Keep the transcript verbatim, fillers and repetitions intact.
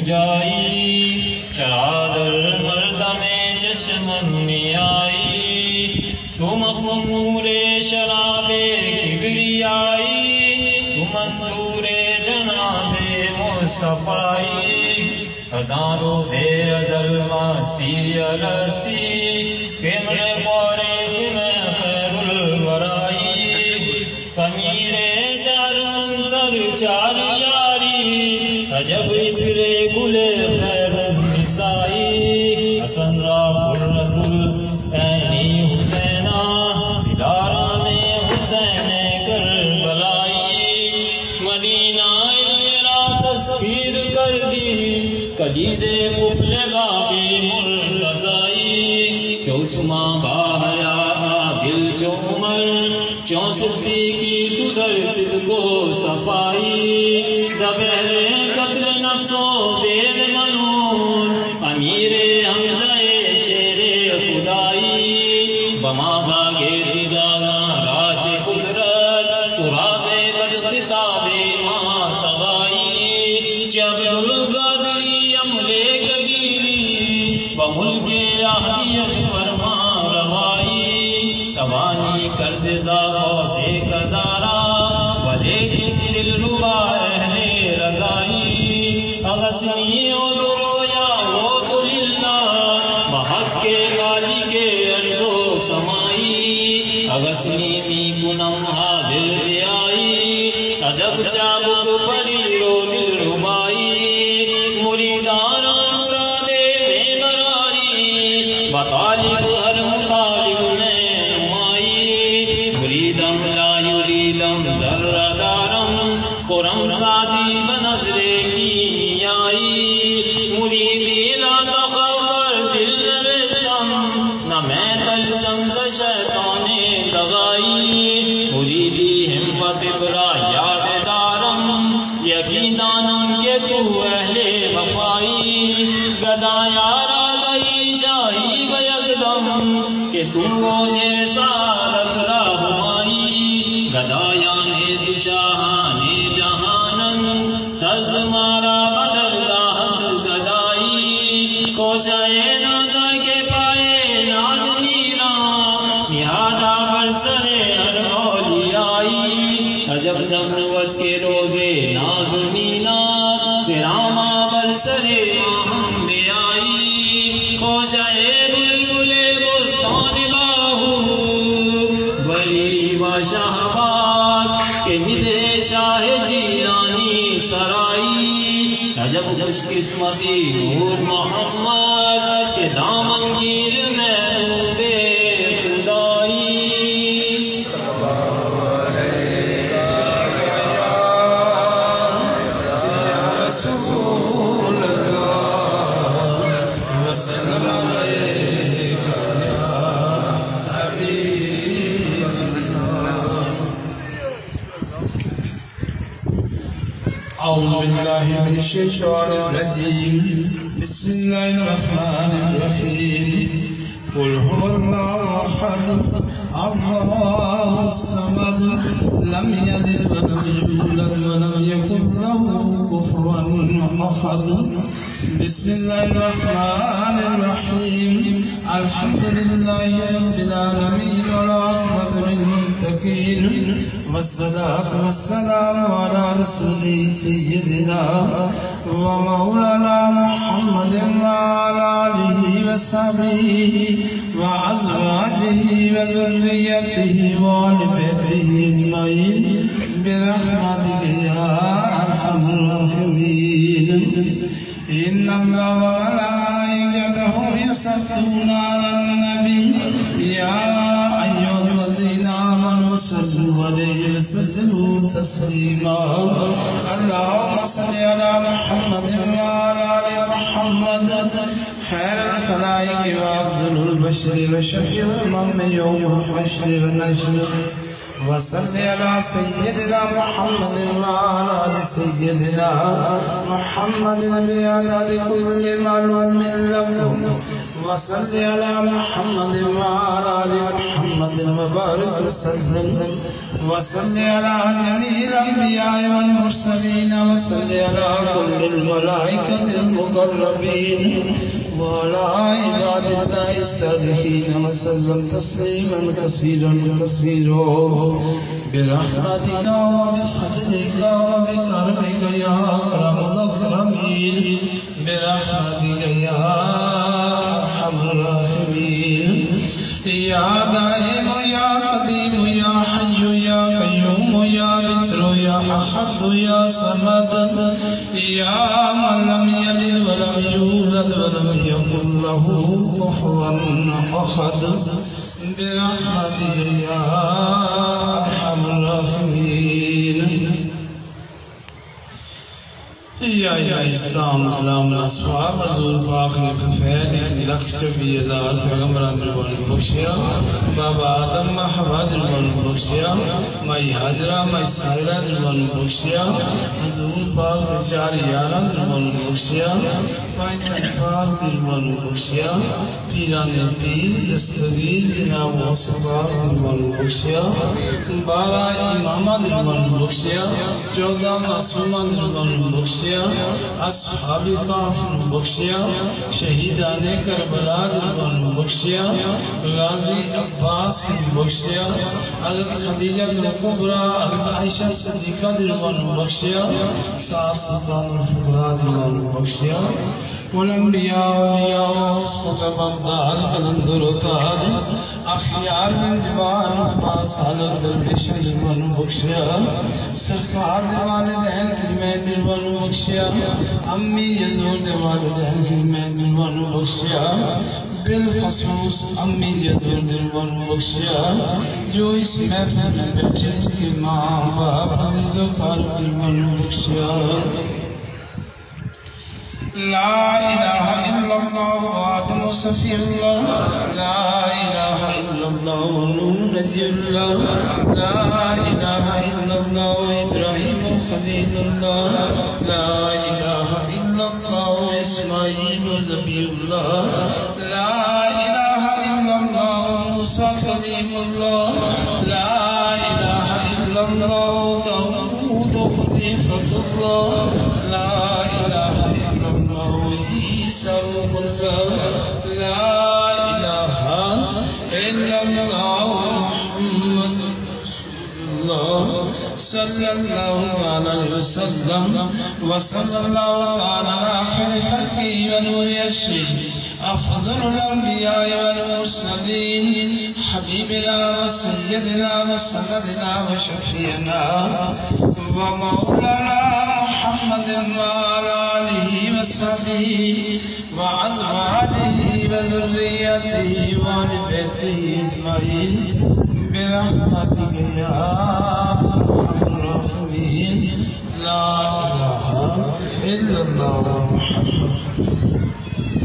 جائی چرا در مردم چشمم می آئی تو مخمور شراب کبریائی تو منظور جناب مصطفی ہزار روزے ازل ماسی السی کمر قارق میں خیر الورائی خمیر چارم سر چار یاری عجب ابر گل خیر النسائی حسن را قرۃ العینی حسینہ ادارہ میں حسین کربلائی مدینہ میرا تصویر کر دی کلید قفل باب مرتضائی چوسما باہیا عادل چو عمر چون صدیقی تو در صدق و صفائی زبیر قتل نفس و دل منون امیر حمزہ شیر خدائی بما بھاگے تجانا راج قدرت تو راز بد خطاب ماں تغائی جب القادری امرے کبیری بملک احدیت فرما روائی توانی کرد زاغو سے کزارا ولیکن دل ربا اہل رضائی اغسنی ادرو یا غوث للہ بحق کے غالی کے عرض و سمائی اغسنی می کنم حاضر بیائی عجب چابک پڑی رو دل ربائی مریدان مراد میں براری بطالب ہر مطالب میں نمائی مریدم لا یریدم ذرہ دارم قرم سادی بنظر کی آئی مریدی لا تخبر دل نوشتم نہ میں تلسم ز شیطان دغائی مریدی ہمت برا یاد دارم یقین دانم کہ تو اہل وفائی گدا یارا دئی شاہی بیقدم کہ تو جیسا رکھ رہنمائی گدا یانے تو شاہانے جہانن سز مارا بدل لاحت گدائی کوشائے نازا کے پائے ناز نیران نہادا برسر ہر اولیائی عجب نبوت کے روزے نازمینا فراما برسر ماہم بے آئی خوشائے بلبل بستان باہو بری و شہباز کے مدے شاہ جیلانی سرائی عجب خوش قسمتی نور محمد کے دامن گیر محبوب خدائی أعوذ بالله من الشيطان الرجيم بسم الله الرحمن الرحيم قل هو الله أحد الله الصمد لم يلد ولم يولد ولم يكن له كفوا أحد بسم الله الرحمن الرحيم الحمد لله رب العالمين والعاقبة للمتقين والصلاة والسلام على رسول سيدنا ومولانا محمد وعلى آله وصحبه وأزواجه وذريته وآل بيته أجمعين برحمتك يا أرحم الراحمين إن الله وملائكته يصلون على النبي يا أيها الذين آمنوا صلوا عليه وسلموا تسليما اللهم صل على محمد وعلى آل محمد خير الخلائق وأفضل البشر وشفيع الأمم يوم الحشر والنشر وصل على سيدنا محمد وعلى آل سيدنا محمد بعدد كل معلوم لكم وصل على محمد وعلى آل محمد وبارك وسلم وصل على جميع الأنبياء والمرسلين وصل على كل الملائكة المقربين وعلى عباد الله الصالحين وسلم تسليما كثيرا كثيرا برحمتك وبفضلك وبكرمك يا أكرم الأكرمين برحمتك يا أرحم الراحمين يا دائم يا قديم يا حي يا قيوم يا بتر يا أحد يا صمد يا من لم يلد ولم يولد ولم يكن له كفوا أحد برحمتك يا أرحم الراحمين یا الہ اسلام علام الاسواب حضور پاک نے کفید ایک لکھ چوبی ہزار پیغمبران دربان بخشیا بابا آدم ما حوا دربان بخشیا مائی حاجرہ مائی سائرہ دربان بخشیا حضور پاک نے چار یاران دربان بخشیا پائی تن پاک دربان بخشیا پیران پیر دستگیر جناب و صفاق دربان بخشیا بارہ امامہ دربان بخشیا چودہ معصومہ دربان بخشیا اصحاب کاف بخشیا شہیدان کربلا دربان بخشیا غازی عباس بخشیا حضرت خدیجہ کبریٰ حضرت عائشہ صدیقہ دربان بخشیا سات سلطان الفقراء دربان بخشیا والانبیاء اولیاء اسقط بغداد قلندر و تاج اخیار زنجبان عباس حضرت درویش دربان بخشیا سرکار دے والدین کلمہ دربان بخشیا امی یزور دے والدین کلمہ دربان بخشیا بالخصوص امی یزور دربان بخشیا جو اس محفل میں بیٹھے کے ماں باپ عزیز و فاروق دربان بخشیا لا إله إلا الله وآدم صفي الله لا إله إلا الله ونور نجي الله لا إله إلا الله وإبراهيم خليل الله لا إله إلا الله وإسماعيل زبي الله لا إله إلا الله وموسى كليم الله لا إله إلا الله داود خليفة الله لا إله إلا الله عيسى روح الله لا إله إلا الله محمد رسول الله صلى الله عليه وسلم وصلى الله على خير خلقه ونور يشفيه أفضل الأنبياء والمرسلين حبيبنا وسيدنا وسندنا وشفينا ومولانا محمد وعلى آله وصحبه وأزواجه وذريته وآل بيته أجمعين برحمتك يا أرحم الراحمين لا إله إلا الله محمد